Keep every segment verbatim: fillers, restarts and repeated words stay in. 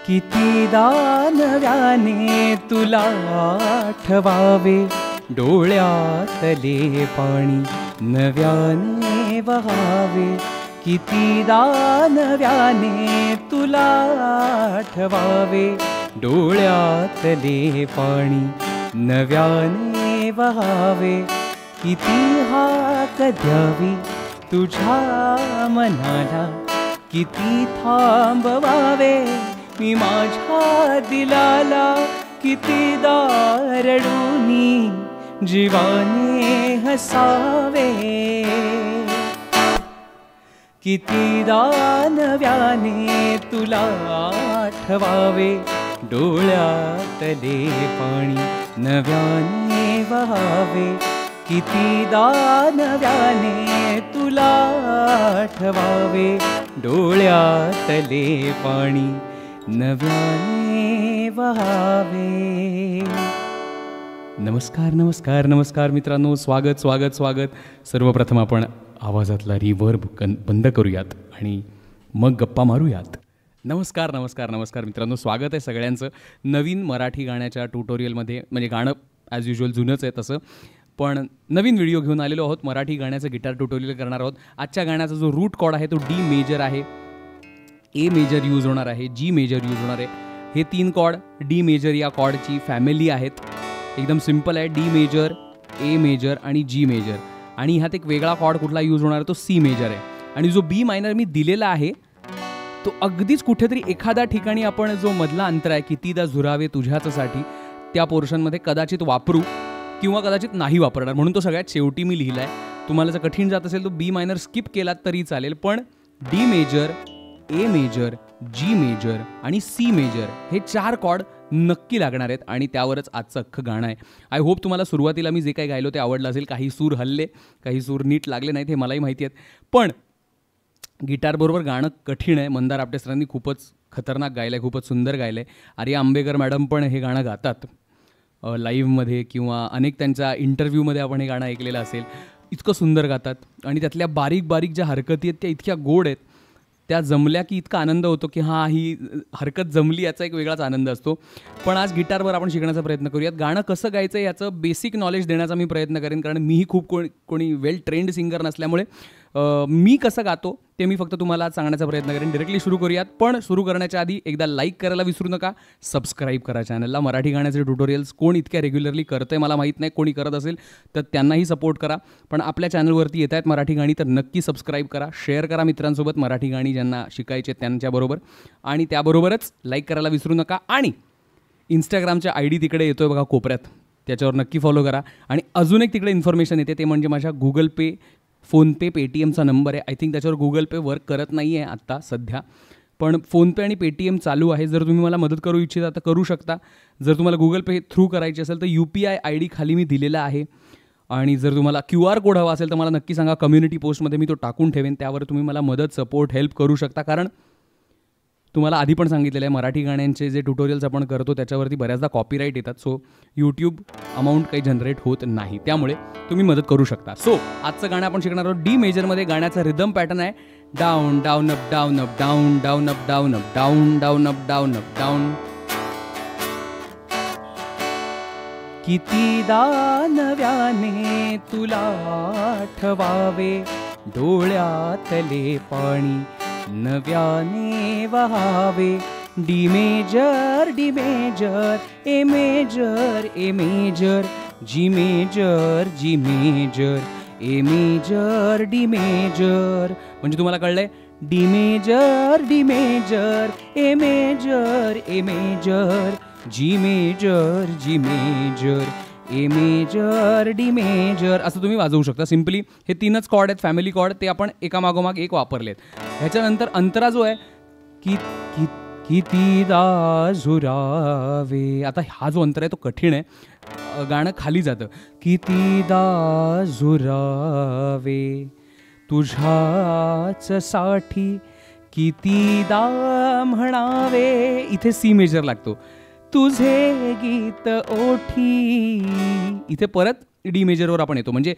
कितीदा नव्याने तुला आठवावे, डोळ्यातले पाणी नव्याने वहावे. कितीदा नव्याने तुला आठवावे, डोळ्यातले पाणी नव्याने वहावे. किती हाक द्यावी तुझ्या मनाला, किती थांबवावे मी माझ्या दिलाला. कितीदा रडूनी जीवाने हसावे, कितीदा नव्याने तुला आठवावे, डोळ्यातले पाणी नव्याने वहावे. कितीदा नव्याने तुला आठवावे, डोळ्यातले पाणी नव्याने वहावे. नमस्कार नमस्कार नमस्कार मित्रांनो, स्वागत स्वागत स्वागत. सर्वप्रथम आपण आवाजातला रिवर्ब बंद करूयात आणि मग गप्पा मारूयात. नमस्कार नमस्कार नमस्कार मित्रांनो, स्वागत आहे सगळ्यांचं नवीन मराठी गाण्याच्या ट्युटोरियलमध्ये. म्हणजे गाणं ॲज युजल जुनंच आहे तसं, पण नवीन व्हिडिओ घेऊन आलेलो आहोत. मराठी गाण्याचं गिटार ट्युटोरियल करणार आहोत. आजच्या गाण्याचा जो रूट कॉर्ड आहे तो डी मेजर आहे, ए मेजर यूज होणार आहे, जी मेजर यूज होणार आहे. हे तीन कॉर्ड डी मेजर या कॉर्डची फॅमिली आहेत. एकदम सिम्पल आहे, डी मेजर, ए मेजर आणि जी मेजर. आणि ह्यात एक वेगळा कॉर्ड कुठला यूज होणार आहे तो सी मेजर आहे. आणि जो बी मायनर मी दिलेला आहे तो अगदीच कुठेतरी एखाद्या ठिकाणी आपण जो मधला अंतर आहे, कितीदा झुरावे तुझ्याचसाठी, त्या पोर्शनमध्ये कदाचित वापरू किंवा कदाचित नाही वापरणार, म्हणून तो सगळ्यात शेवटी मी लिहिला आहे. तुम्हाला जर कठीण जात असेल तो बी मायनर स्किप केलात तरी चालेल, पण D major, A major, G major आणि सी मेजर हे चार कॉर्ड नक्की लागणार आहेत आणि त्यावरच आजचं अख्खं गाणं आहे. आय होप तुम्हाला सुरुवातीला मी जे काही गायलो ते आवडलं असेल. काही सूर हल्ले, काही सूर नीट लागले नाहीत हे मलाही माहिती आहेत, पण गिटारबरोबर गाणं कठीण आहे. मंदार आपटे सरांनी खूपच खतरनाक गायलं आहे, खूपच सुंदर गायलं आहे. आर्या आंबेकर मॅडम पण हे गाणं गातात लाईव्हमध्ये किंवा अनेक त्यांच्या इंटरव्ह्यूमध्ये आपण हे गाणं ऐकलेलं असेल. इतकं सुंदर गातात आणि त्यातल्या बारीक बारीक ज्या हरकती आहेत त्या इतक्या गोड आहेत, त्या जमल्या की इतका आनंद होतो की हां ही हरकत जमली, याचा एक वेगळाच आनंद असतो. पण आज गिटारवर आपण शिकण्याचा प्रयत्न करूयात. गाणं कसं गायचं याचं बेसिक नॉलेज देण्याचा मी प्रयत्न करेन, कारण मीही खूप कोणी कोणी वेल ट्रेंड सिंगर नसल्यामुळे मी कसं गातो ते मी फक्त तुम्हाला आज सांगण्याचा प्रयत्न करेन. डायरेक्टली सुरू करूयात, पण सुरू करण्याच्या आधी एकदा लाईक करायला विसरू नका, सबस्क्राईब करा चॅनलला. मराठी गाण्याचे ट्युटोरियल्स कोण इतक्या रेग्युलरली करतं आहे मला माहीत नाही, कोणी करत असेल तर त्यांनाही सपोर्ट करा. पण आपल्या चॅनलवरती येत आहेत मराठी गाणी तर नक्की सबस्क्राईब करा, शेअर करा मित्रांसोबत मराठी गाणी ज्यांना शिकायचे त्यांच्याबरोबर, आणि त्याबरोबरच लाईक करायला विसरू नका. आणि इंस्टाग्रामच्या आय डी तिकडे येतो आहे बघा कोपऱ्यात, त्याच्यावर नक्की फॉलो करा. आणि अजून एक तिकडे इन्फॉर्मेशन येते, ते म्हणजे माझ्या गुगल पे, फोनपे, पेटीएमचा नंबर आहे. आय थिंक त्याच्यावर गुगल पे वर्क करत नाही आहे आत्ता सध्या, पण फोनपे आणि पेटीएम चालू आहे. जर तुम्ही मला मदत करू इच्छिता तर करू शकता. जर तुम्हाला गुगल पे थ्रू करायची असेल तर U P I I D खाली मी दिलेला आहे. आणि जर तुम्हाला क्यू आर कोड हवा असेल तर मला नक्की सांगा, कम्युनिटी पोस्टमध्ये मी तो टाकून ठेवेन. त्यावर तुम्ही मला मदत, सपोर्ट, हेल्प करू शकता. कारण तुम्हाला आधी पण सांगितलेलं आहे मराठी गाण्यांचे जे ट्युटोरियल्स आपण करतो त्याच्यावरती बऱ्याचदा कॉपीराईट येतात. सो यूट्यूब अमाऊंट काही जनरेट होत नाही, त्यामुळे तुम्ही मदत करू शकता. सो आजचं गाणं आपण शिकणार आहोत डी मेजरमध्ये. गाण्याचा रिदम पॅटर्न आहे down down up down up down down up down up down down up down up down. कितीदा नव्याने तुला आठवावे, डोळ्यातले पाणी नव्याने वहावे. D major, D major, A major, A major, G major, G major, A major, D major. म्हणजे तुम्हाला कळलंय, D major, D major, A major, A major, G major, G major, A major, D major, असं तुम्ही वाजवू शकता. Simply हे तीनच cord आहेत, फॅमिली कॉर्ड, ते आपण एकामागोमाग एक वापरलेत. ह्याच्यानंतर अंतरा जो आहे की की कितीदा झुरावे, आता हा जो अंतर आहे तो कठीण आहे, गाणं खाली जातं. कितीदा झुरावे तुझ्याच साठी, कितीदा म्हणावे, इथे सी मेजर लागतो. तुझे गीत ओठी, इथे परत डी मेजरवर आपण येतो. म्हणजे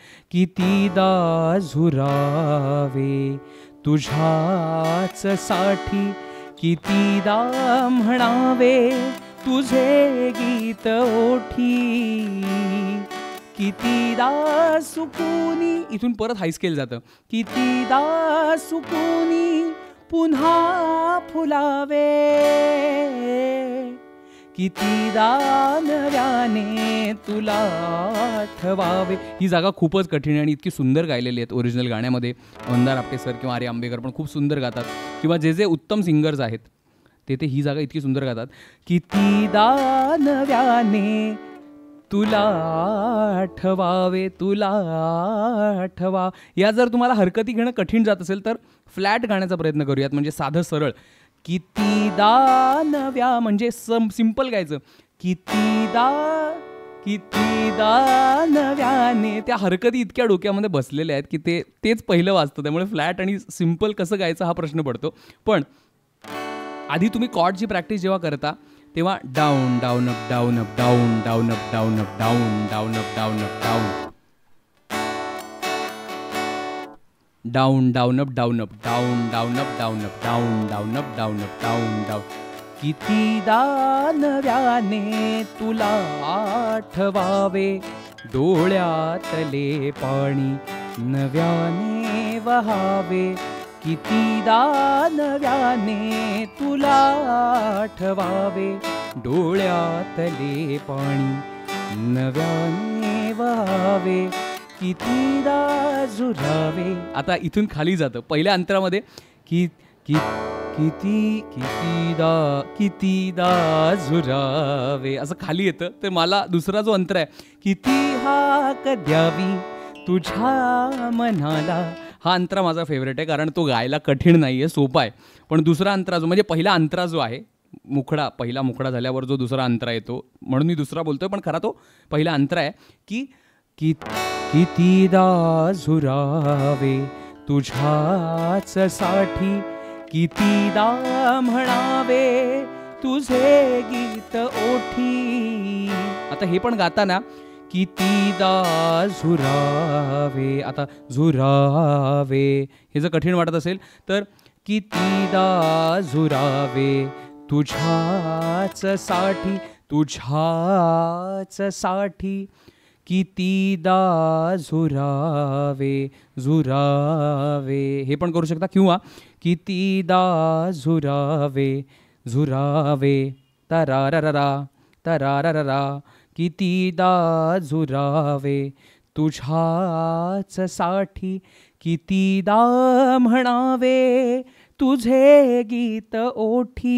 कितीदा झुरावे तुझ्याच साठी, कितीदा म्हणावे तुझे गीत ओठी, कितीदा सुकुनी, इथून परत हाय स्केल जातं, कितीदा सुकुनी पुन्हा फुलावे, कितीदा नव्याने तुला आठवावे. ही जागा खूपच कठीण आहे आणि इतकी सुंदर गायलेली आहेत ओरिजिनल गाण्यामध्ये. मंदार आपटे सर किंवा आर्य आंबेकर पण खूप सुंदर गातात, किंवा जे जे उत्तम सिंगर्स आहेत ते ते ही जागा इतकी सुंदर गातात. कितीदा नव्याने तुला आठवावे, तुला आठवा. या जर तुम्हाला हरकती घेणं कठीण जात असेल तर फ्लॅट गाण्याचा प्रयत्न करूयात, म्हणजे साधं सरळ. कितीदा नव्या म्हणजे सम सिम्पल गायचं, कितीदा कितीदा नव्याने. त्या हरकती इतक्या डोक्यामध्ये बसलेल्या आहेत की ते तेच पहिलं वाजतं, त्यामुळे फ्लॅट आणि सिम्पल कसं गायचं हा प्रश्न पडतो. पण आधी तुम्ही कॉर्डची प्रॅक्टिस जेव्हा करता तेव्हा down down up down up down down up down up down down up down up down down down up down up down down up down up down down up down up down down. कितीदा नव्याने तुला आठवावे, डोळ्यातले पाणी नव्याने Huawei, कितीदा नव्याने तुला आठवावे, डोळ्यातले पाणी नव्याने वहावे, कितीदा झुरावे. आता इथून खाली जातं पहिल्या अंतरामध्ये की की किती कितीदा कितीदा झुरावे असं खाली येतं. तर मला दुसरा जो अंतर आहे, किती हाक द्यावी तुझ्या मनाला, हा अंतरा माझा फेवरेट आहे कारण तो गायला कठीण नाही आहे, सोपा आहे. पण दुसरा अंतरा जो म्हणजे पहिला अंतरा जो आहे मुखडा, पहिला मुखडा झाल्यावर जो दुसरा अंतरा येतो, म्हणून मी दुसरा बोलतोय पण खरा तो पहिला अंतरा आहे. की की कितीदा झुरावे तुझ्याच साठी, कितीदा म्हणावे तुझे गीत ओठी. आता हे पण गाताना कितीदा झुरावे, आता झुरावे हे जर कठीण वाटत असेल तर कितीदा झुरावे तुझ्याच साठी, तुझ्याच साठी, कितीदा झुरावे झुरावे हे पण करू शकता. किंवा कितीदा झुरावे झुरावे तराररा तराररा, कितीदा झुरावे तुझ्याच साठी, कितीदा म्हणावे तुझे गीत ओठी,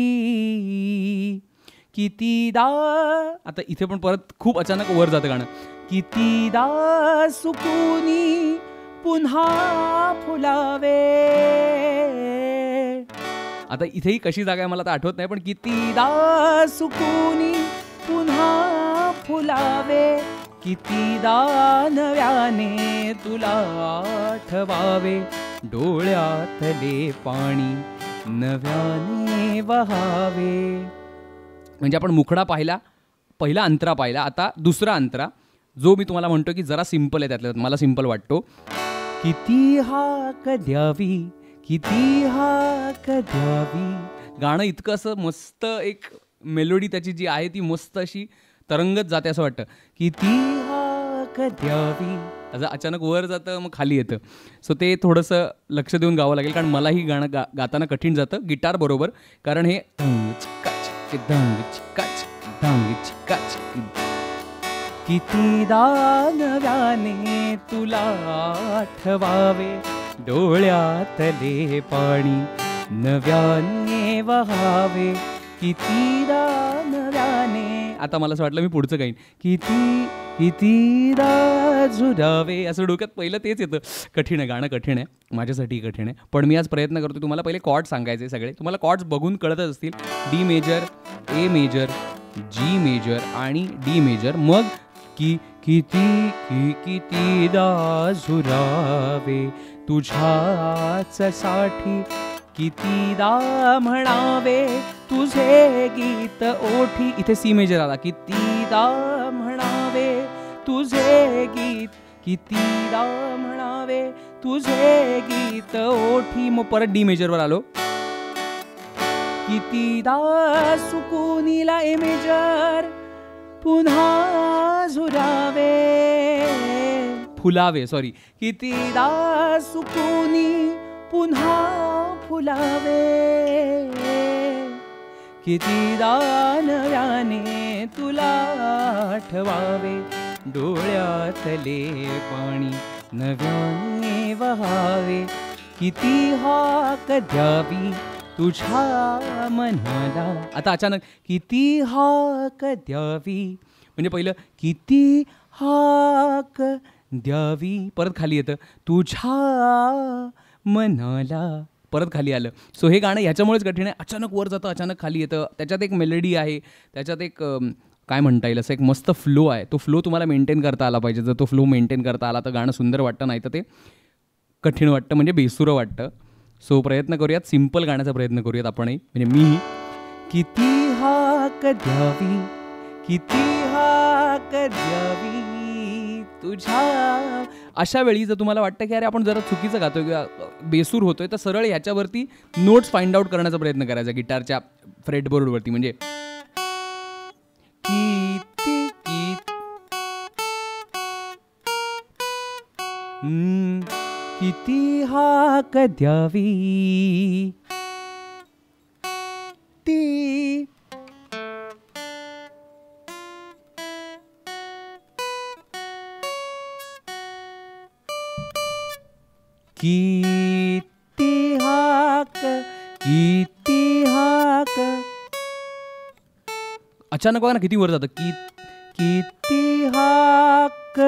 कितीदा. आता इथे पण परत खूप अचानक वर जातं गाणं, कितीदा सुकुनी पुन्हा फुलावे. आता इथेही कशी जागा आहे मला आता आठवत नाही, पण कितीदा सुकुनी पुन्हा फुलावे, कितीदा नव्याने तुला आठवावे, डोळ्यातले पाणी नव्याने वहावे. म्हणजे आपण मुखडा पाहिला, पहिला अंतरा पाहिला. आता दुसरा अंतरा जो मी तुम्हाला म्हणतो की जरा सिंपल आहे, त्यातल्या मला सिंपल वाटतो. किती हाक द्यावी किती हाक द्यावी. गाणं इतकं असं मस्त, एक मेलोडी त्याची जी आहे ती मस्त अशी तरंगत जाते असं वाटतं. किती हाक द्यावी, असं अचानक वर जातं मग खाली येतं. सो ते थोडंसं लक्ष देऊन गावं लागेल कारण मलाही गाणं गा गाताना कठीण जातं गिटार बरोबर, कारण हे दंग चिकाच दंग चिकाच. कितीदा नव्याने तुला आठवावे, डोळ्यातले पाणी नव्याने वहावे, कितीदा नव्याने. आता मला असं वाटलं मी पुढचं गाईन, किती कितीदा झुरावे, असं डोक्यात पहिलं तेच येतं. कठीण आहे गाणं, कठीण आहे माझ्यासाठी, कठीण आहे. पण मी आज प्रयत्न करतो तुम्हाला पहिले कॉर्ड सांगायचे सगळे. तुम्हाला कॉर्ड्स बघून कळतच असतील, D major, A major, G major आणि डी मेजर. मग की किती की कितीदा झुरावे तुझ्याच साठी, कितीदा म्हणावे तुझे गीत ओठी. इथे सी मेजर आला, कितीदा म्हणावे तुझे गीत, कितीदा म्हणावे तुझे गीत ओठी. मग परत डी मेजरवर आलो, कितीदा सुकुनीला ए मेजर पुन्हा झुरावे फुलावे सॉरी कितीदा सुकुनी पुन्हा फुलावे कितीदा नव्याने तुला आठवावे डोळ्यातले पाणी नव्याने वहावे किती हाक द्यावी तुझ्या मनाला. आता अचानक किती हाक द्यावी म्हणजे पहिलं किती हाक द्यावी परत खाली येतं तुझ्या मनाला परत खाली आलं. सो हे गाणं ह्याच्यामुळेच कठीण आहे. अचानक वर जातं अचानक खाली येतं. त्याच्यात एक मेलडी आहे त्याच्यात एक काय म्हणता येईल असं एक मस्त फ्लो आहे. तो फ्लो तुम्हाला मेंटेन करता आला पाहिजे. जर तो फ्लो मेंटेन करता आला तर गाणं सुंदर वाटतं नाही तर ते कठीण वाटतं म्हणजे बेसुरं वाटतं. सो प्रयत्न करूयात सिम्पल गाण्याचा प्रयत्न करूयात आपणही म्हणजे मी किती हाक द्यावी किती हाक द्यावी तुझ्या. अशा वेळी जर तुम्हाला वाटतं की अरे आपण जरा चुकीचं गातोय किंवा बेसूर होतोय तर सरळ ह्याच्यावरती नोट्स फाइंड आउट करण्याचा प्रयत्न करायचा गिटारच्या फ्रेटबोर्डवरती म्हणजे किती किती हाक द्यावी ती किती हाक किती हाक. अचानक बघा ना किती वर जातं की किती हाक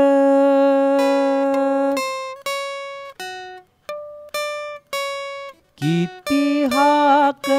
किती हाक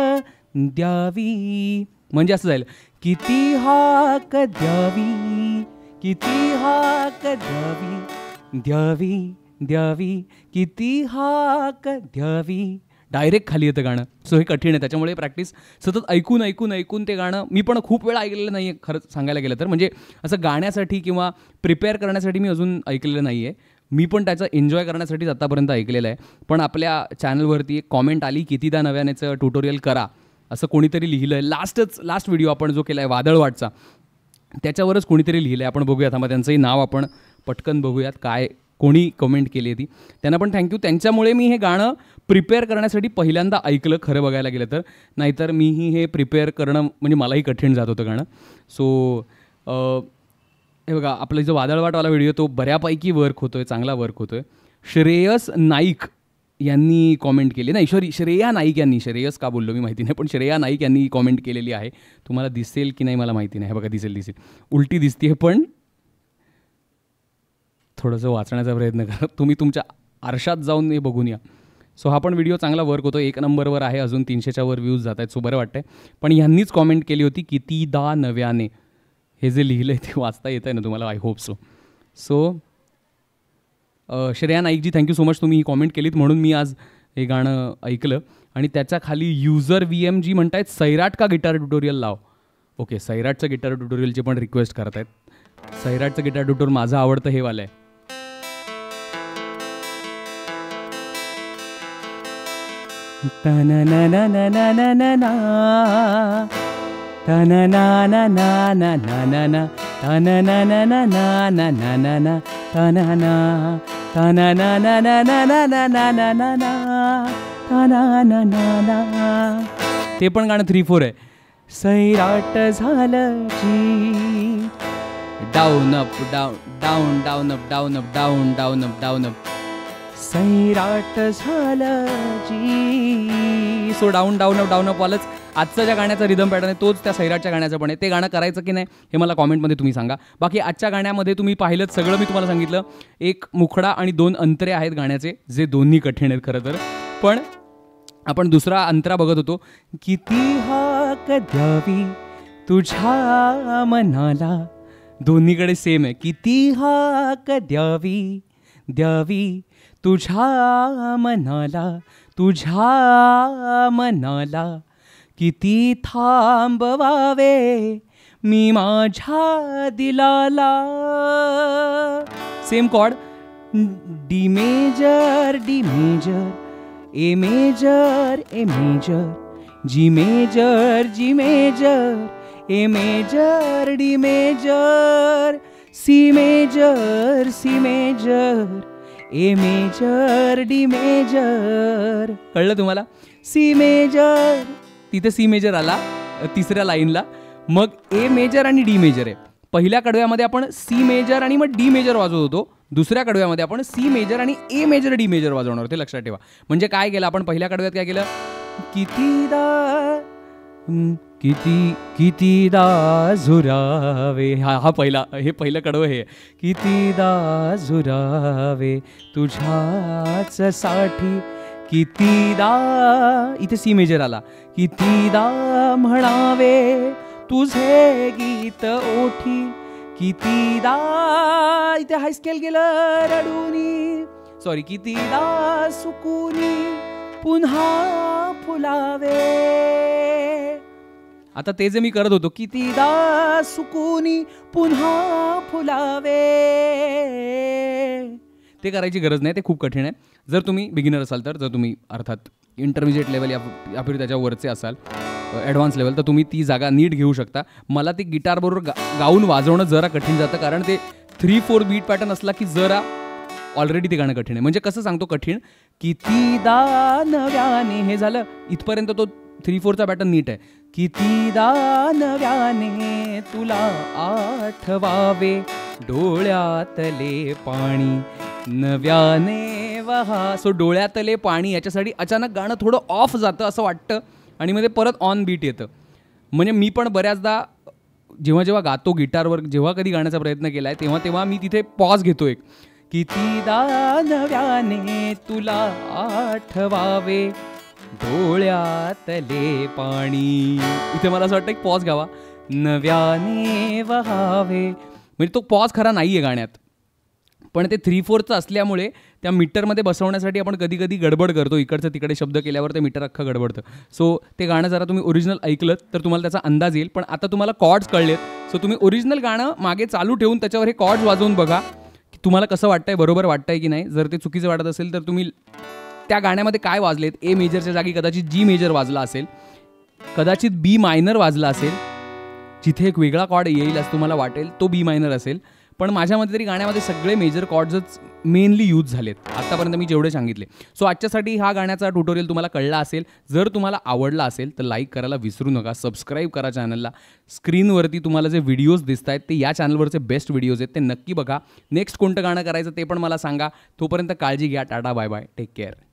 द्यावी म्हणजे असं जाईल किती हाक द्यावी किती हाक द्यावी द्यावी द्यावी किती हाक द्यावी. डायरेक्ट खाली येतं गाणं. सो हे कठीण आहे त्याच्यामुळे प्रॅक्टिस सतत ऐकून ऐकून ऐकून ते गाणं मी पण खूप वेळा ऐकलेलं नाही आहे खरंच सांगायला गेलं तर म्हणजे असं गाण्यासाठी किंवा प्रिपेअर करण्यासाठी मी अजून ऐकलेलं नाही आहे. मी पण त्याचं एन्जॉय करण्यासाठीच आत्तापर्यंत ऐकलेलं आहे. पण आपल्या चॅनलवरती एक कॉमेंट आली कितीदा नव्यानेचं ट्युटोरियल करा असं कोणीतरी लिहिलं आहे. लास्टच लास्ट व्हिडिओ आपण जो केला आहे वादळवाटचा त्याच्यावरच कोणीतरी लिहिलं आहे. आपण बघूयात मग त्यांचंही नाव आपण पटकन बघूयात काय कोणी कमेंट केली आहे ती. त्यांना पण थँक्यू. त्यांच्यामुळे मी हे गाणं प्रिपेअर करण्यासाठी पहिल्यांदा ऐकलं खरं बघायला गेलं तर. नाहीतर मीही हे प्रिपेअर करणं म्हणजे मलाही कठीण जात होतं गाणं. सो हे बघा आपला जो वादळवाटवाला व्हिडिओ तो बऱ्यापैकी वर्क होतो आहे चांगला वर्क होतो आहे. श्रेयस नाईक यांनी कॉमेंट केली नाही सॉरी श्रेया नाईक यांनी श्रेयस का बोललो मी माहिती नाही पण श्रेया नाईक यांनी कॉमेंट केलेली आहे. तुम्हाला दिसेल की नाही मला माहिती नाही. हे बघा दिसेल दिसेल उलटी दिसते पण थोडंसं वाचण्याचा प्रयत्न करा तुम्ही तुमच्या आरशात जाऊन हे बघून या. सो हा पण व्हिडिओ चांगला वर्क होतो एक नंबरवर आहे अजून तीनशेच्या वर व्ह्यूज जात आहेत सो बरं वाटतंय. पण ह्यांनीच कॉमेंट केली होती कितीदा नव्याने हे जे लिहिलं आहे ते वाचता येतं आहे ना तुम्हाला I hope so. So Shreya Naik ji thank you so much तुम्ही ही कॉमेंट केलीत म्हणून मी आज हे गाणं ऐकलं. आणि त्याच्या खाली युजर व्ही एम जी म्हणतायत सैराट का गिटार ट्युटोरियल लाव. ओके सैराटचं गिटार ट्युटोरियलची पण रिक्वेस्ट करत आहेत. सैराटचं गिटार ट्युटोरियल माझं आवडतं हे वालं आहे. तना ना ना ना ना ना ना ना तना ना ना ना ना ना ना ना तना ना ना ना ना ना ना ना ना तना ना तना ना ना ना ना ना ना ना ना ना ना तना ना ना ना. ते पण गाणं थ्री फोर आहे. सैराट झालं जी down up down down down up down up down down up down up Sairat झालं जी. So down down up down up वालच आजचं ज्या गाण्याचा रिदम पॅटर्न आहे तोच त्या सैराटच्या गाण्याचं पण आहे. ते गाणं करायचं की नाही हे मला कॉमेंटमध्ये तुम्ही सांगा. बाकी आजच्या गाण्यामध्ये तुम्ही पाहिलं सगळं मी तुम्हाला सांगितलं. एक मुखडा आणि दोन अंतरे आहेत गाण्याचे जे दोन्ही कठीण आहेत खरं तर. पण आपण दुसरा अंतरा बघत होतो किती हाक द्यावी तुझ्या मनाला. दोन्हीकडे सेम आहे किती हाक द्यावी द्यावी तुझ्या मनाला तुझ्या मनाला. किती थांबवावे मी माझ्या दिलाला. Same chord D major D major A major A major G major G major A major D major C major C major A major D major. कळलं तुम्हाला? सी मेजर, तिथे सी मेजर आला तिसऱ्या लाईनला. मग ए मेजर आणि D major आहे. पहिल्या कडव्यामध्ये आपण सी मेजर आणि मग डी मेजर वाजवत होतो. दुसऱ्या कडव्यामध्ये आपण सी मेजर आणि ए मेजर डी मेजर वाजवणार, ते लक्षात ठेवा. म्हणजे काय केलं आपण पहिल्या कडव्यात? काय केलं? कितीदा किती कितीदा झुरावे, हा हा पहिला, हे पहिलं कडवं हे. कितीदा झुरावे तुझ्याच साठी, कितीदा, इथे सी मेजर आला. कितीदा म्हणावे तुझे गीत ओठी, कितीदा, इथे हाय स्केल गेलं रडूनी, सॉरी, कितीदा सुकूनी पुन्हा फुलावे. आता ते जे मी करत होतो, कितीदा सुकूनी पुन्हा फुलावे, ते करायची गरज नाही, ते खूप कठीण आहे. जर तुम्ही बिगिनर असाल तर, जर तुम्ही अर्थात इंटरमिजिएट लेवल या या फिर त्याच्या वरचे असाल, ॲडव्हान्स लेवल, तर तुम्ही ती जागा नीट घेऊ शकता. मला ती गिटारबरोबर गा गाऊन वाजवणं जरा कठीण जातं, कारण ते थ्री फोर बीट पॅटर्न असला की जरा ऑलरेडी ते गाणं कठीण आहे. म्हणजे कसं सांगतो कठीण? कितीदा नव्याने, हे झालं इथपर्यंत, तो थ्री फोरचा पॅटर्न नीट आहे. कितीदा नव्याने तुला आठवावे डोळ्यातले पाणी नव्याने वहा. सो डोळ्यातले पाणी याच्यासाठी अचानक गाणं थोडं ऑफ जातं असं वाटतं आणि मध्ये परत ऑन बीट येतं. म्हणजे मी पण बऱ्याचदा जेव्हा जेव्हा गातो गिटारवर, जेव्हा कधी गाण्याचा प्रयत्न केला आहे, तेव्हा तेव्हा मी तिथे पॉज घेतो एक. कितीदा नव्याने तुला आठवावे डोळ्यातले पाणी, इथे मला असं वाटतं एक पॉज घ्यावा. नव्याने वहावे, म्हणजे तो पॉज खरा नाही आहे गाण्यात, पण ते थ्री फोरचं असल्यामुळे त्या मीटरमध्ये बसवण्यासाठी आपण कधी कधी गडबड करतो. इकडचं तिकडे शब्द केल्यावर ते मीटर अख्खं गडबडतं. सो ते गाणं जरा तुम्ही ओरिजिनल ऐकलं तर तुम्हाला त्याचा अंदाज येईल. पण आता तुम्हाला कॉर्ड्स कळलेत, सो तुम्ही ओरिजिनल गाणं मागे चालू ठेवून त्याच्यावर हे कॉर्ड्स वाजवून बघा की तुम्हाला कसं वाटतंय, बरोबर वाटतंय की नाही. जर ते चुकीचं वाटत असेल तर तुम्ही त्या गाण्यामध्ये काय वाजलेत, ए मेजरच्या जागी कदाचित जी मेजर वाजला असेल, कदाचित बी मायनर वाजला असेल, जिथे एक वेगळा कॉर्ड येईल असं तुम्हाला वाटेल, तो बी मायनर असेल. पण माझ्या मते तरी गाण्यामध्ये सगळे मेजर कॉर्ड्सच मेनली यूज झालेत आतापर्यंत मी जेवढे सांगितले. सो आजच्यासाठी हा गाण्याचा ट्युटोरियल तुम्हाला कळला असेल. जर तुम्हाला आवडला असेल तर लाईक करायला विसरू नका, सबस्क्राईब करा चॅनलला. स्क्रीनवरती तुम्हाला जे व्हिडिओज दिसत आहेत ते या चॅनलवरचे बेस्ट व्हिडिओज आहेत, ते नक्की बघा. नेक्स्ट कोणतं गाणं करायचं ते पण मला सांगा. तोपर्यंत काळजी घ्या. Tata, bye bye, take care.